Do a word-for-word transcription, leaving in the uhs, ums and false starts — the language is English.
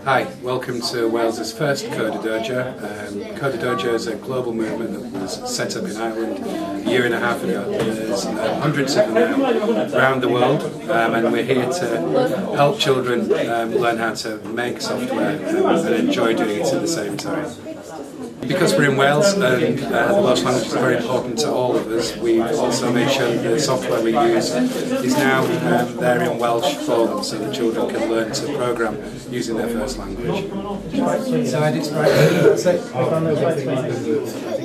Hi, welcome to Wales's first CoderDojo. Um, CoderDojo is a global movement that was set up in Ireland a year and a half ago. There's uh, hundreds of them now around the world, um, and we're here to help children um, learn how to make software um, and enjoy doing it at the same time. Because we're in Wales and uh, the Welsh language is very important to all of us, we've also made sure that the software we use is now um, there in Welsh for them, so that children can learn to program using their first language. Side, it's right. That's it.